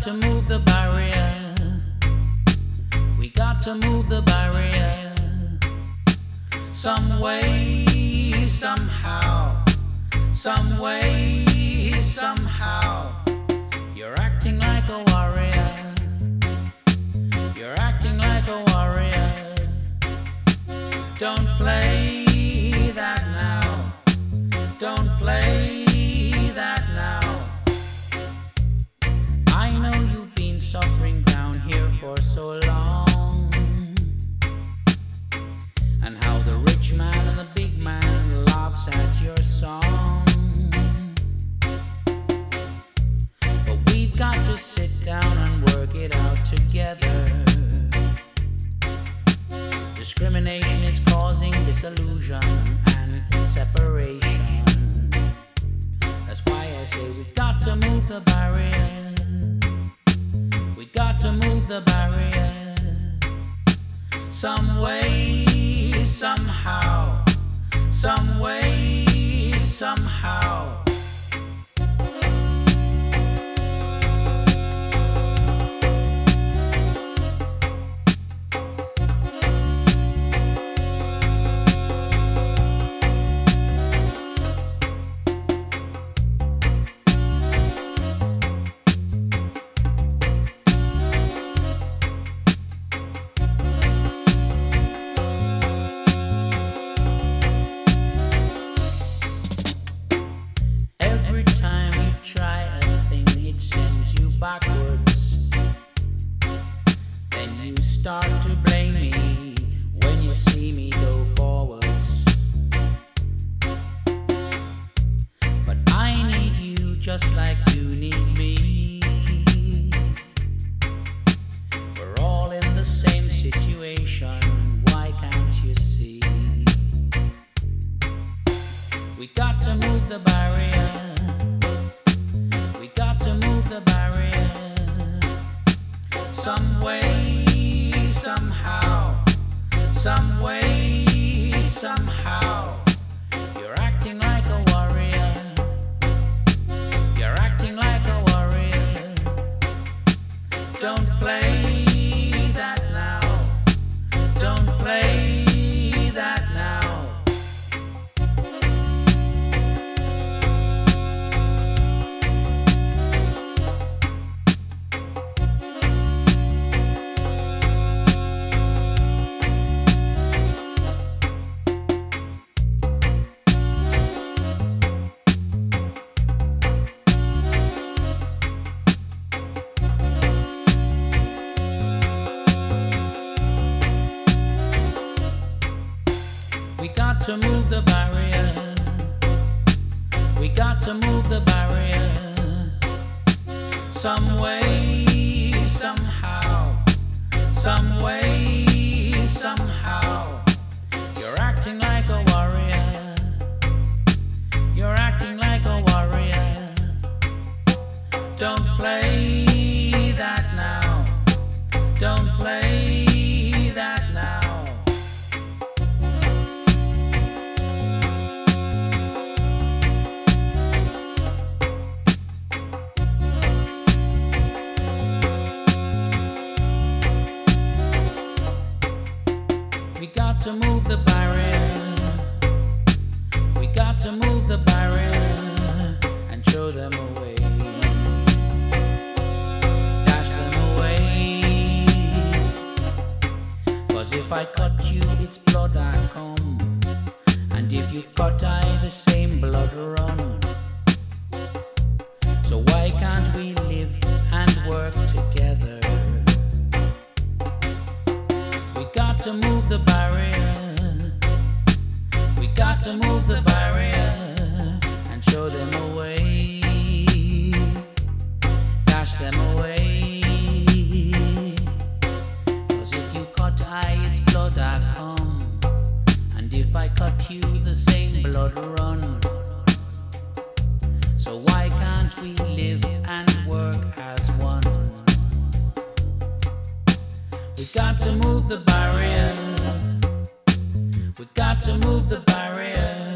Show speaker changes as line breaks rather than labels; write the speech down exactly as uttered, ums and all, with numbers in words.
to move the barrier. We got to move the barrier. Some way, somehow. Some way, somehow. You're acting like a warrior. You're acting like a warrior. Don't play that now. Don't play that now. I know you've been suffering down here for so long, and how the rich man and the big man laughs at your song. But we've got to sit down and work it out together. Discrimination is causing disillusion and separation. That's why I say we got to move the barrier. We got to move the barrier. Some way, somehow. Some way, somehow. Backwards, then you start to blame me when you see me go forwards. But I need you just like you need me. We're all in the same situation, why can't you see? We got to move the barrier. We got to move the barrier. Some way, somehow. Some way, somehow. You're acting like a warrior. You're acting like a warrior. Don't play that now. Don't play that now. We got to move the barrier. We got to move the barrier. Some way, somehow. Some way, somehow. You're acting like a warrior. You're acting like a warrior. Don't play that now. Don't play that now. We got to move the barrier. We got to move the barrier and show them a way. Dash them away. Cause if I cut you, it's blood I come. And if you cut I, the same blood run. So why can't we live and work together? We got to move the barrier. We got to move the barrier and show them a way. Dash them away. Cause if you cut I, it's blood I come. And if I cut you, the same blood run. So why can't we live and work as one? We got to move the barrier. We got to move the barrier.